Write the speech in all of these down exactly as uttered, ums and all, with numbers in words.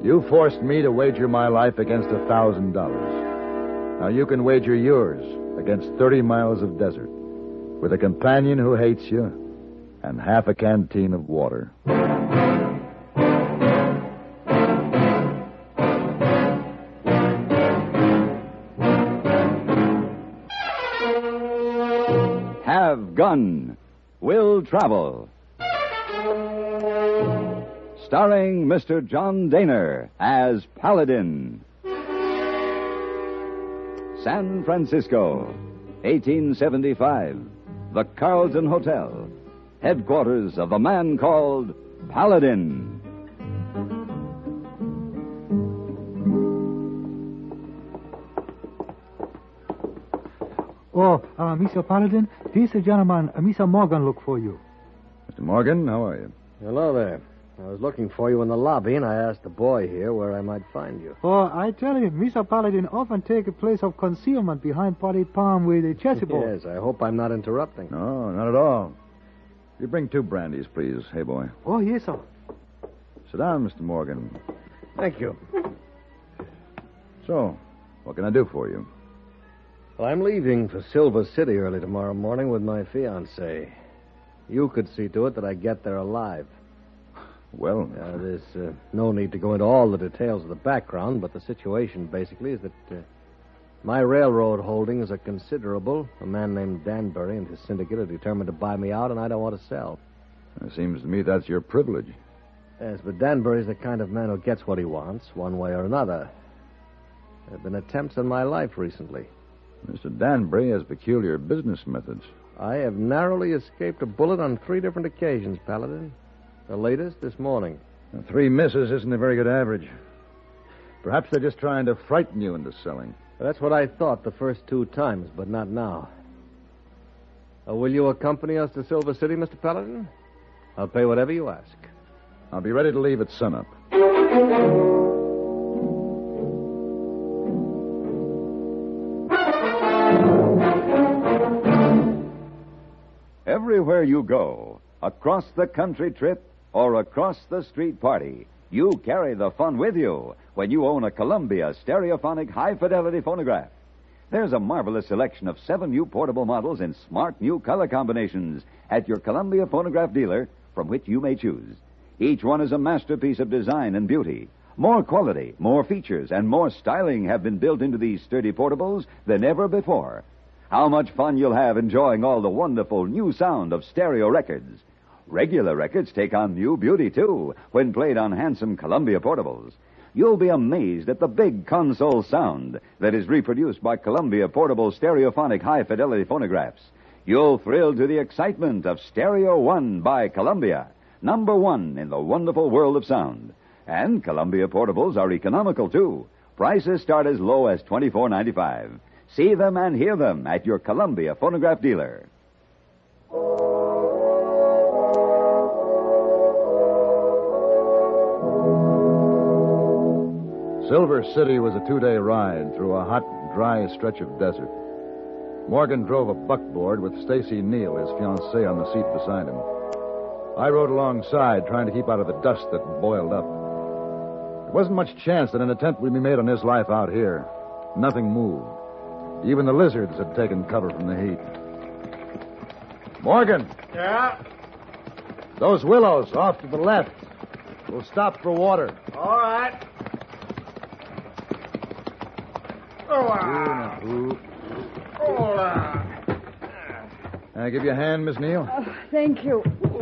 You forced me to wager my life against a thousand dollars. Now you can wager yours against thirty miles of desert with a companion who hates you and half a canteen of water. Have Gun. Will Travel. Starring Mister John Dehner as Paladin. San Francisco, eighteen seventy-five. The Carlton Hotel. Headquarters of the man called Paladin. Oh, uh, Mister Paladin, this gentleman, uh, Mister Morgan, look for you. Mister Morgan, how are you? Hello there. I was looking for you in the lobby, and I asked the boy here where I might find you. Oh, I tell you, Mister Paladin often take a place of concealment behind potted palm with a chessboard. Yes, I hope I'm not interrupting. No, not at all. You bring two brandies, please. Hey, boy. Oh, yes, sir. Sit down, Mister Morgan. Thank you. So, what can I do for you? Well, I'm leaving for Silver City early tomorrow morning with my fiancée. You could see to it that I get there alive. Well... Uh, there's uh, no need to go into all the details of the background, but the situation basically is that uh, my railroad holdings are considerable. A man named Danbury and his syndicate are determined to buy me out, and I don't want to sell. It seems to me that's your privilege. Yes, but Danbury's the kind of man who gets what he wants, one way or another. There have been attempts on my life recently. Mister Danbury has peculiar business methods. I have narrowly escaped a bullet on three different occasions, Paladin. The latest this morning. Now, three misses isn't a very good average. Perhaps they're just trying to frighten you into selling. That's what I thought the first two times, but not now. Uh, will you accompany us to Silver City, Mister Paladin? I'll pay whatever you ask. I'll be ready to leave at sunup. Everywhere you go, across the country trip or across the street party, you carry the fun with you when you own a Columbia stereophonic high-fidelity phonograph. There's a marvelous selection of seven new portable models in smart new color combinations at your Columbia phonograph dealer from which you may choose. Each one is a masterpiece of design and beauty. More quality, more features, and more styling have been built into these sturdy portables than ever before. How much fun you'll have enjoying all the wonderful new sound of stereo records. Regular records take on new beauty, too, when played on handsome Columbia portables. You'll be amazed at the big console sound that is reproduced by Columbia portable stereophonic high-fidelity phonographs. You'll thrill to the excitement of Stereo One by Columbia, number one in the wonderful world of sound. And Columbia portables are economical, too. Prices start as low as twenty-four ninety-five. See them and hear them at your Columbia phonograph dealer. Silver City was a two-day ride through a hot, dry stretch of desert. Morgan drove a buckboard with Stacy Neal, his fiancée, on the seat beside him. I rode alongside, trying to keep out of the dust that boiled up. There wasn't much chance that an attempt would be made on his life out here. Nothing moved. Even the lizards had taken cover from the heat. Morgan! Yeah? Those willows off to the left. We'll stop for water. All right. Oh, ah. Oh, ah. Can I give you a hand, Miss Neal? Oh, thank you.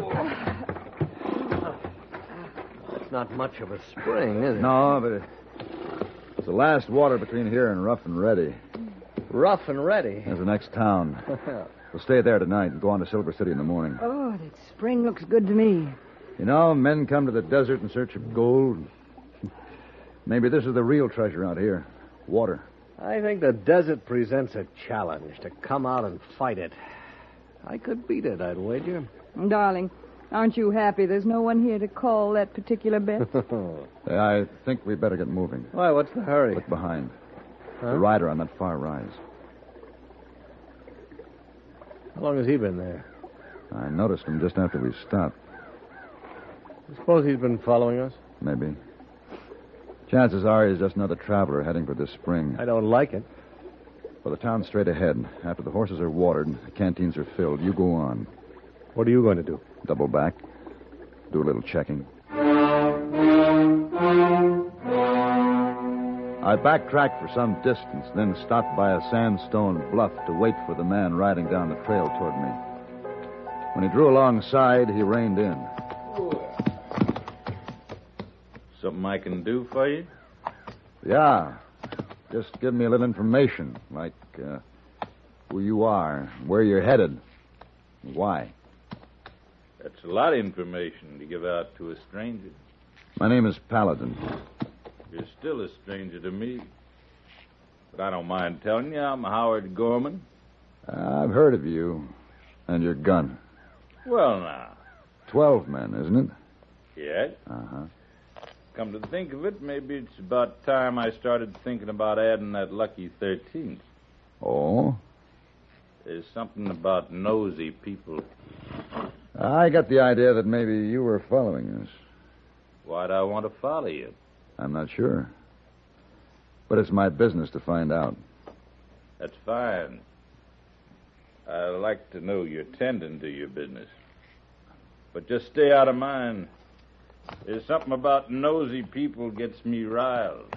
It's not much of a spring, is it? No, but it, it's the last water between here and Rough and Ready. Rough and Ready? That's the next town. We'll stay there tonight and go on to Silver City in the morning. Oh, that spring looks good to me. You know, men come to the desert in search of gold. Maybe this is the real treasure out here. Water. I think the desert presents a challenge to come out and fight it. I could beat it, I'd wager. Darling, aren't you happy there's no one here to call that particular bet? I think we better get moving. Why, what's the hurry? Look behind. Huh? The rider on that far rise. How long has he been there? I noticed him just after we stopped. I suppose he's been following us? Maybe. Chances are he's just another traveler heading for this spring. I don't like it. Well, the town's straight ahead. After the horses are watered, the canteens are filled, you go on. What are you going to do? Double back. Do a little checking. I backtracked for some distance, then stopped by a sandstone bluff to wait for the man riding down the trail toward me. When he drew alongside, he reined in. Something I can do for you? Yeah. Just give me a little information, like uh, who you are, where you're headed, why. That's a lot of information to give out to a stranger. My name is Paladin. You're still a stranger to me. But I don't mind telling you, I'm Howard Gorman. Uh, I've heard of you and your gun. Well, now. Twelve men, isn't it? Yes. Uh-huh. Come to think of it, maybe it's about time I started thinking about adding that lucky thirteenth. Oh? There's something about nosy people. I got the idea that maybe you were following us. Why'd I want to follow you? I'm not sure. But it's my business to find out. That's fine. I like to know you're tending to your business. But just stay out of mine. There's something about nosy people gets me riled.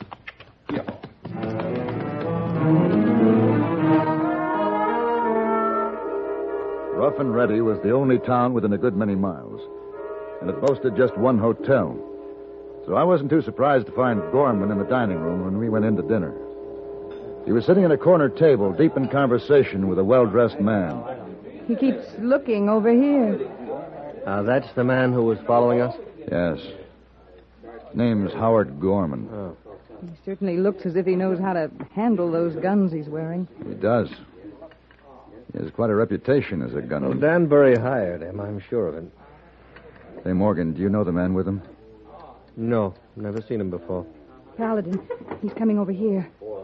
Rough and Ready was the only town within a good many miles, and it boasted just one hotel. So I wasn't too surprised to find Gorman in the dining room when we went in to dinner. He was sitting at a corner table, deep in conversation with a well-dressed man. He keeps looking over here. Uh, that's the man who was following us? Yes. His name's Howard Gorman. Oh. He certainly looks as if he knows how to handle those guns he's wearing. He does. He has quite a reputation as a Well, gunman. Danbury hired him, I'm sure of it. Say, Morgan, do you know the man with him? No, never seen him before. Paladin, he's coming over here.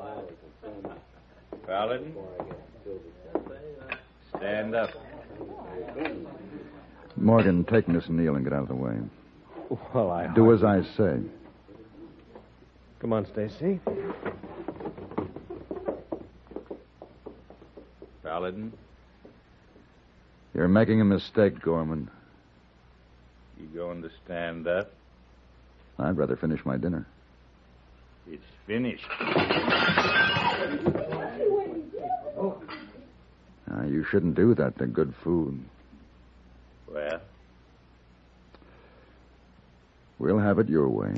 Paladin? Stand up. Morgan, take Miss Neal and get out of the way. Well, I... Do as I say. Come on, Stacy. Paladin? You're making a mistake, Gorman. You going to stand up? I'd rather finish my dinner. It's finished. Now, you shouldn't do that to good food. Well? We'll have it your way.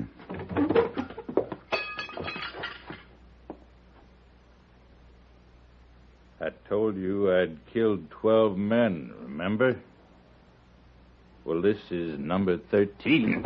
I told you I'd killed twelve men, remember? Well, this is number thirteen.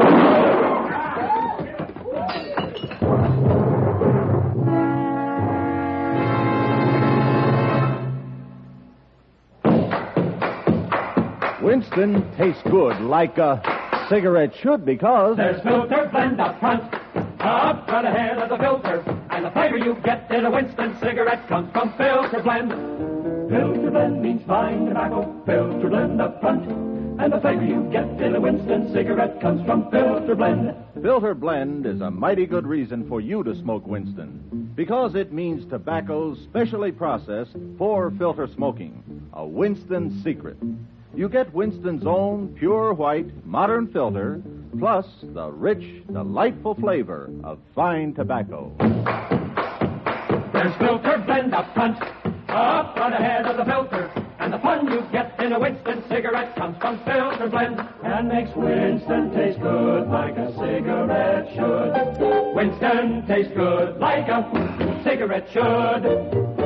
Winston tastes good like a cigarette should because... There's filter blend up front, up front ahead of the filter. And the flavor you get in a Winston cigarette comes from filter blend. Filter blend means fine tobacco, filter blend up front. And the flavor you get in a Winston cigarette comes from filter blend. Filter blend is a mighty good reason for you to smoke Winston because it means tobacco specially processed for filter smoking. A Winston secret. You get Winston's own pure white modern filter, plus the rich, delightful flavor of fine tobacco. There's filter blend up front, up front ahead of the filter. And the fun you get in a Winston cigarette comes from filter blend. And makes Winston taste good like a cigarette should. Winston tastes good like a cigarette should.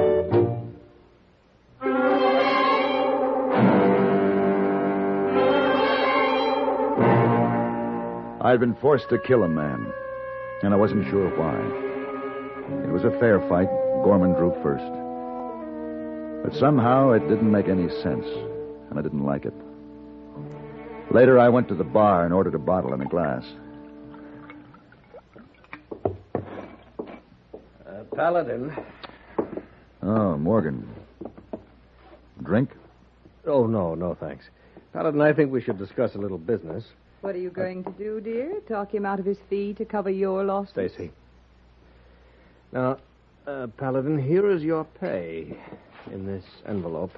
I'd been forced to kill a man, and I wasn't sure why. It was a fair fight. Gorman drew first. But somehow it didn't make any sense, and I didn't like it. Later, I went to the bar and ordered a bottle and a glass. Uh, Paladin. Oh, Morgan. Drink? Oh, no, no, thanks. Paladin, I think we should discuss a little business. What are you going to do, dear? Talk him out of his fee to cover your losses? Stacy, Now, uh, Paladin, here is your pay in this envelope.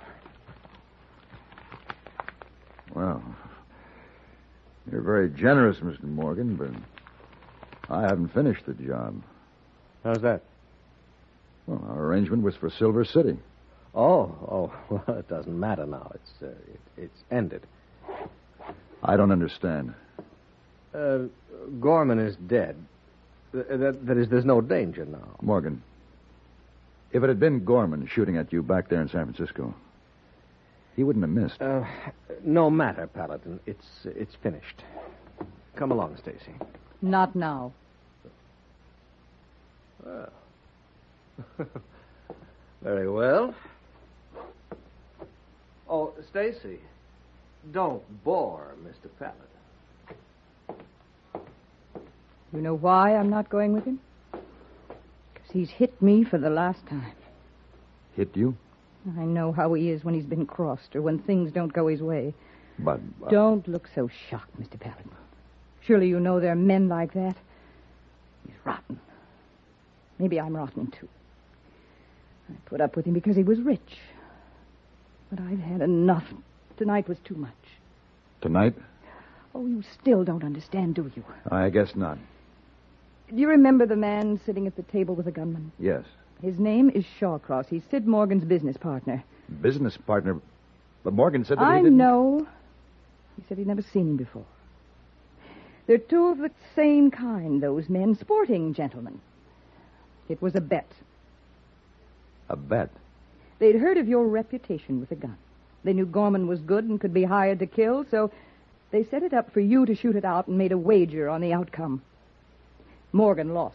Well, you're very generous, Mister Morgan, but I haven't finished the job. How's that? Well, our arrangement was for Silver City. Oh, oh, well, it doesn't matter now. It's uh, it, it's ended. I don't understand. Uh, Gorman is dead. Th- that, that is, there's no danger now. Morgan, if it had been Gorman shooting at you back there in San Francisco, he wouldn't have missed. Uh, no matter, Paladin. It's it's finished. Come along, Stacy. Not now. Well. Very well. Oh, Stacy, don't bore Mister Paladin. You know why I'm not going with him? Because he's hit me for the last time. Hit you? I know how he is when he's been crossed or when things don't go his way. But... Uh, Don't look so shocked, Mister Paladin. Surely you know there are men like that. He's rotten. Maybe I'm rotten, too. I put up with him because he was rich. But I've had enough. Tonight was too much. Tonight? Oh, you still don't understand, do you? I guess not. Do you remember the man sitting at the table with the gunman? Yes. His name is Shawcross. He's Sid Morgan's business partner. Business partner? But Morgan said that I he didn't... know. He said he'd never seen him before. They're two of the same kind, those men, sporting gentlemen. It was a bet. A bet? They'd heard of your reputation with a gun. They knew Gorman was good and could be hired to kill, so they set it up for you to shoot it out and made a wager on the outcome. Morgan lost.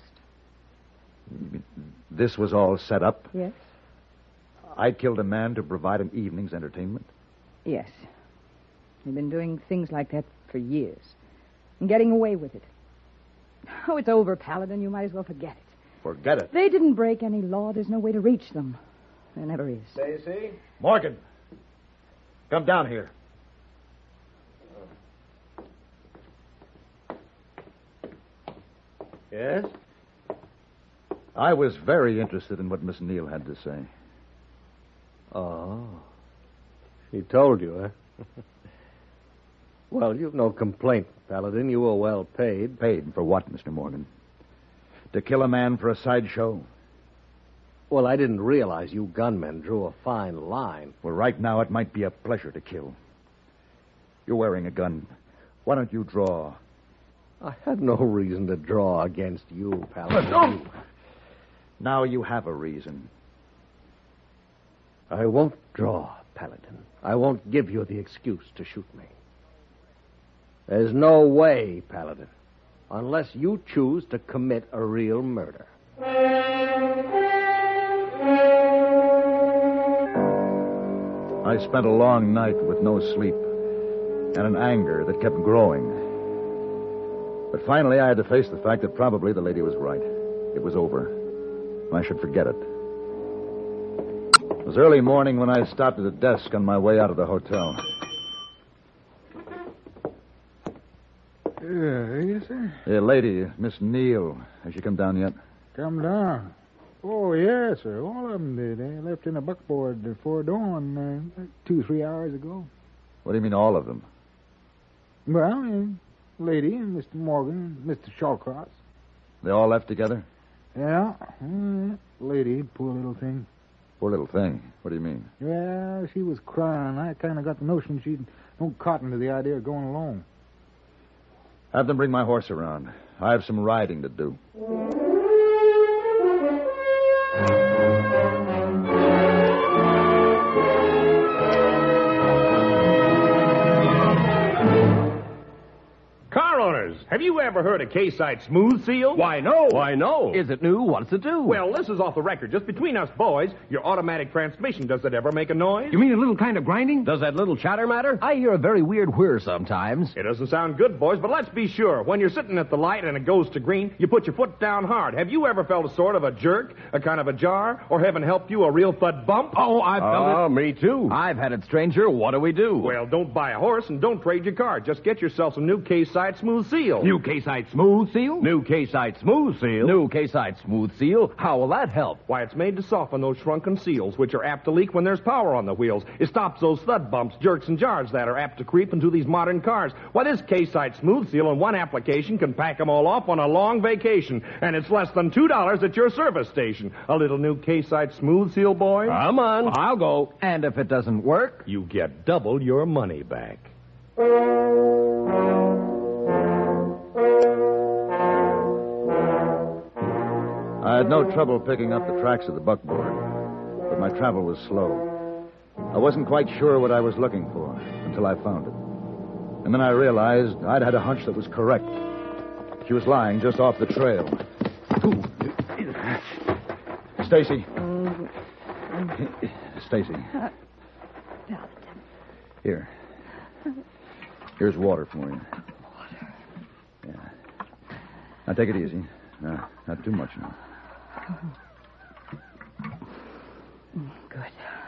This was all set up? Yes? I killed a man to provide an evening's entertainment? Yes. They've been doing things like that for years. And getting away with it. Oh, it's over, Paladin. You might as well forget it. Forget it. They didn't break any law. There's no way to reach them. There never is. Stacy? Morgan! Come down here. Yes? I was very interested in what Miss Neal had to say. Oh. She told you, huh? Well, you've no complaint, Paladin. You were well paid. Paid for what, Mister Morgan? To kill a man for a sideshow? Well, I didn't realize you gunmen drew a fine line. Well, right now it might be a pleasure to kill. You're wearing a gun. Why don't you draw? I had no reason to draw against you, Paladin. But don't! Now you have a reason. I won't draw, Paladin. I won't give you the excuse to shoot me. There's no way, Paladin, unless you choose to commit a real murder. I spent a long night with no sleep and an anger that kept growing. But finally I had to face the fact that probably the lady was right. It was over. I should forget it. It was early morning when I stopped at a desk on my way out of the hotel. Yeah, yes, sir. Hey, lady, Miss Neal. Has she come down yet? Come down. Oh, yes, sir. All of them did. They left in a buckboard before dawn uh, two, three hours ago. What do you mean, all of them? Well, uh, lady and Mister Morgan and Mister Shawcross. They all left together? Yeah. Uh, lady, poor little thing. Poor little thing. What do you mean? Well, she was crying. I kind of got the notion she'd no cotton to the idea of going alone. Have them bring my horse around. I have some riding to do. Have you ever heard of K-Site Smooth Seal? Why, no. Why, no. Is it new? What's it do? Well, this is off the record. Just between us boys, your automatic transmission, does it ever make a noise? You mean a little kind of grinding? Does that little chatter matter? I hear a very weird whir sometimes. It doesn't sound good, boys, but let's be sure. When you're sitting at the light and it goes to green, you put your foot down hard. Have you ever felt a sort of a jerk, a kind of a jar, or heaven help you, a real thud bump? Oh, I've felt Oh, it. me too. I've had it, stranger. What do we do? Well, don't buy a horse and don't trade your car. Just get yourself some new K-Site Smooth Seal. New K K-Site Smooth Seal? New K-Site Smooth Seal? New K-Site Smooth Seal? How will that help? Why, it's made to soften those shrunken seals, which are apt to leak when there's power on the wheels. It stops those thud bumps, jerks, and jars that are apt to creep into these modern cars. Why, this K-Site Smooth Seal in one application can pack them all off on a long vacation, and it's less than two dollars at your service station. A little new K-Site Smooth Seal, boy? Come on. I'll go. And if it doesn't work? You get double your money back. I had no trouble picking up the tracks of the buckboard, but my travel was slow. I wasn't quite sure what I was looking for until I found it. And then I realized I'd had a hunch that was correct. She was lying just off the trail. Stacy. Stacy. Here. Here's water for you. Water. Yeah. Now take it easy. No, not too much now. Good.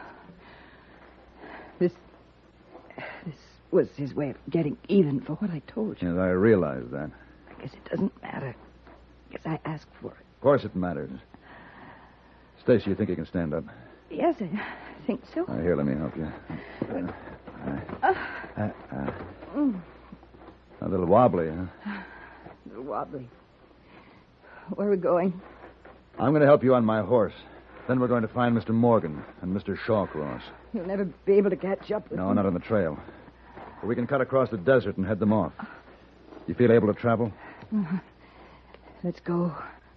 This. This was his way of getting even for what I told you. Yes, I realize that. I guess it doesn't matter. I guess I asked for it. Of course it matters. Stacy, you think you can stand up? Yes, I think so. Uh, here, let me help you. Uh, uh, uh, uh. Mm. A little wobbly, huh? A little wobbly. Where are we going? I'm going to help you on my horse. Then we're going to find Mister Morgan and Mister Shawcross. You'll never be able to catch up with No, them. not on the trail. But we can cut across the desert and head them off. You feel able to travel? Uh, let's go.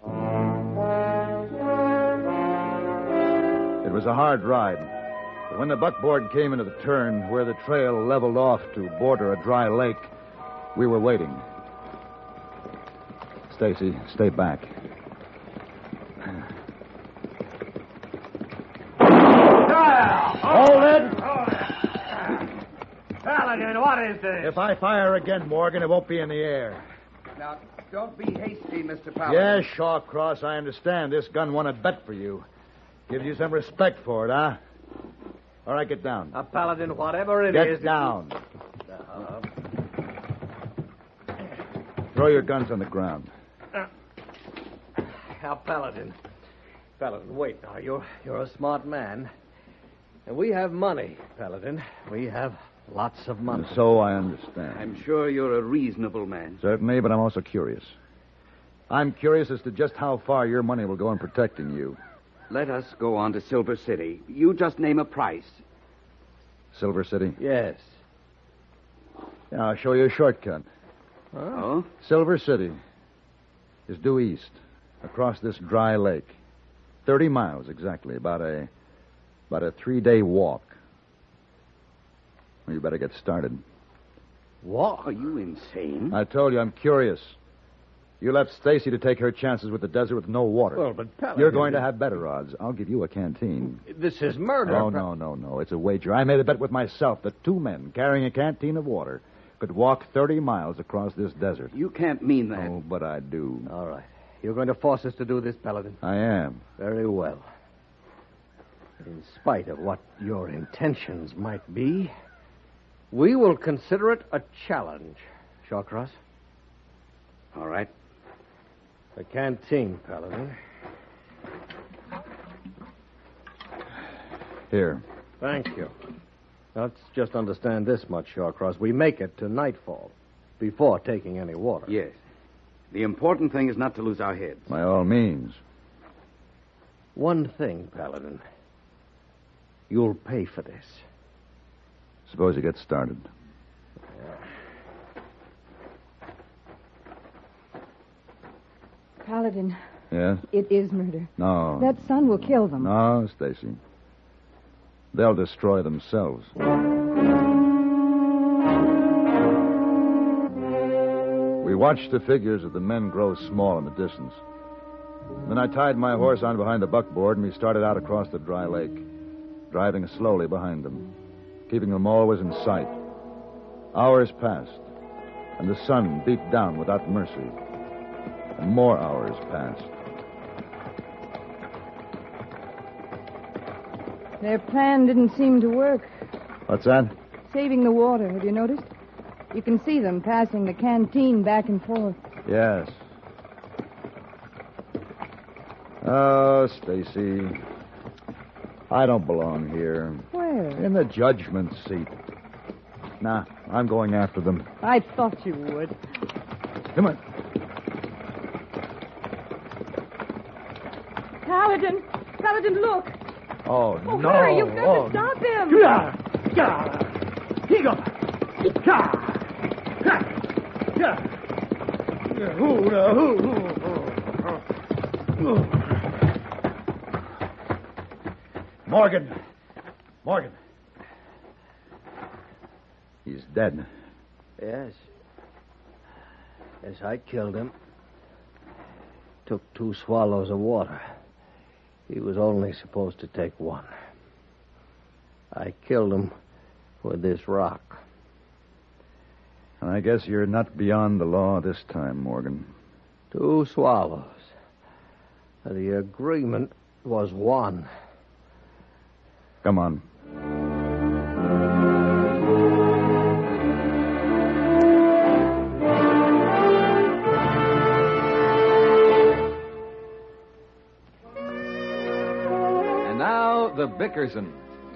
It was a hard ride. But when the buckboard came into the turn where the trail leveled off to border a dry lake, we were waiting. Stacy, stay back. Hold it! Paladin, what is this? If I fire again, Morgan, it won't be in the air. Now, don't be hasty, Mister Paladin. Yes, Shawcross, I understand. This gun won a bet for you. Gives you some respect for it, huh? All right, get down. A Paladin, whatever it Get is. down. Uh, Throw your guns on the ground. Now, Paladin. Paladin, wait now. You're, you're a smart man. And we have money, Paladin. We have lots of money. And so I understand. I'm sure you're a reasonable man. Certainly, but I'm also curious. I'm curious as to just how far your money will go in protecting you. Let us go on to Silver City. You just name a price. Silver City? Yes. Yeah, I'll show you a shortcut. Huh? Oh? Silver City is due east, across this dry lake. Thirty miles, exactly. About a... about a three-day walk. Well, you better get started. Walk? Are you insane? I told you I'm curious. You left Stacy to take her chances with the desert with no water. Well, but Paladin... You're going to have better odds. I'll give you a canteen. This is murder. Oh, no, no, no. It's a wager. I made a bet with myself that two men carrying a canteen of water could walk thirty miles across this desert. You can't mean that. Oh, but I do. All right. You're going to force us to do this, Paladin? I am. Very well. In spite of what your intentions might be, we will consider it a challenge. Shawcross? All right. The canteen, Paladin. Here. Thank you. Let's just understand this much, Shawcross. We make it to nightfall before taking any water. Yes. The important thing is not to lose our heads. By all means. One thing, Paladin. You'll pay for this. Suppose you get started. Paladin, Yes? it is murder. No. That sun will kill them. No, Stacy. They'll destroy themselves. We watched the figures of the men grow small in the distance. Then I tied my horse on behind the buckboard, and we started out across the dry lake, driving slowly behind them, keeping them always in sight. Hours passed, and the sun beat down without mercy. And more hours passed. Their plan didn't seem to work. What's that? Saving the water, have you noticed? You can see them passing the canteen back and forth. Yes. Oh, Stacy. I don't belong here. Where? In the judgment seat. Nah, I'm going after them. I thought you would. Come on. Paladin! Paladin, look! Oh, Oh, no. hurry, you've got oh, to stop him! Yeah, yeah. He got. Yeah. Yeah. Yeah. Who, uh, who, who, who, who. Morgan. Morgan. He's dead. Yes. Yes, I killed him. Took two swallows of water. He was only supposed to take one. I killed him with this rock. I guess you're not beyond the law this time, Morgan. Two swallows. The agreement was one. Come on. And now, the Bickersons.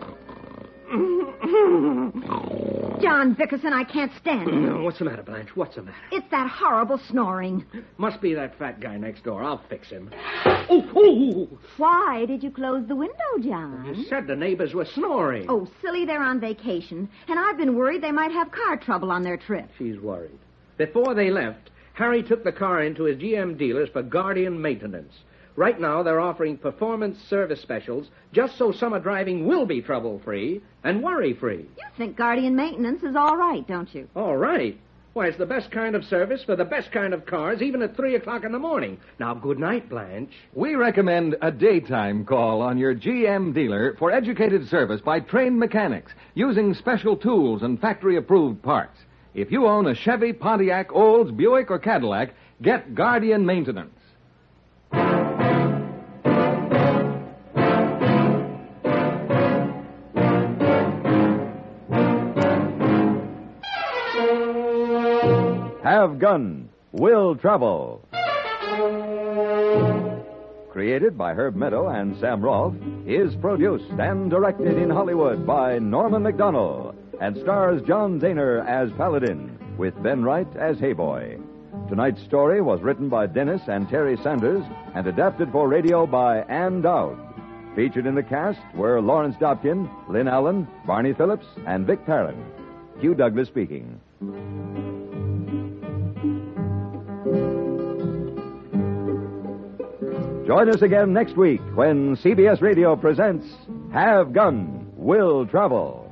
John Bickerson, I can't stand it. What's the matter, Blanche? What's the matter? It's that horrible snoring. Must be that fat guy next door. I'll fix him. Oh, oh! Why did you close the window, John? You said the neighbors were snoring. Oh, silly, they're on vacation. And I've been worried they might have car trouble on their trip. She's worried. Before they left, Harry took the car into his G M dealers for Guardian maintenance. Right now, they're offering performance service specials just so summer driving will be trouble-free and worry-free. You think Guardian maintenance is all right, don't you? All right. Why, it's the best kind of service for the best kind of cars, even at three o'clock in the morning. Now, good night, Blanche. We recommend a daytime call on your G M dealer for educated service by trained mechanics using special tools and factory-approved parts. If you own a Chevy, Pontiac, Olds, Buick, or Cadillac, get Guardian Maintenance. Have Gun, Will Travel. Created by Herb Meadow and Sam Rolfe, is produced and directed in Hollywood by Norman McDonnell and stars John Dehner as Paladin, with Ben Wright as Hayboy. Tonight's story was written by Dennis and Terry Sanders and adapted for radio by Ann Dowd. Featured in the cast were Lawrence Dobkin, Lynn Allen, Barney Phillips, and Vic Perrin. Hugh Douglas speaking. Join us again next week when C B S Radio presents Have Gun, Will Travel.